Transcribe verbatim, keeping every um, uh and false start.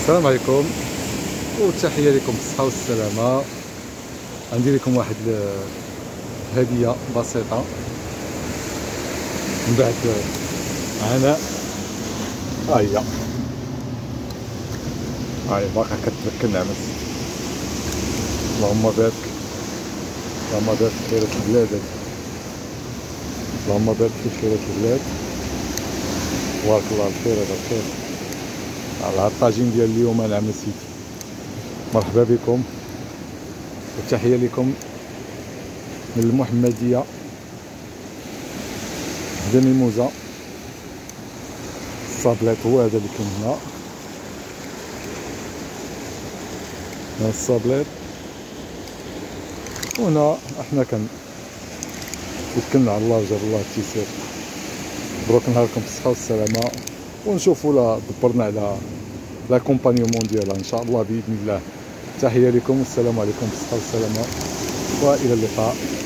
السلام عليكم وتحية لكم بالصحة والسلامة. عندي لكم واحد الهدية بسيطة من بعد عناء. ها هي ها هي باقا كترك النعمس. اللهم بارك، اللهم بارك في خيرات البلاد، اللهم بارك في خيرات البلاد. تبارك الله الخير هذا الخير على الطاجين ديال اليوم. نعم سيدي، مرحبا بكم وتحية لكم من المحمدية دميموزة. الصابلات هو هذا اللي كاين هنا، هنا الصابلات، وهنا احنا كن توكلنا على الله وجاب الله التيسير. مبروك نهاركم بالصحة والسلامة، ونشوفوا لا دبرنا على لا كومبانيومون ديالها ان شاء الله باذن الله. تحية لكم والسلام عليكم بالصحة والسلامة والى اللقاء.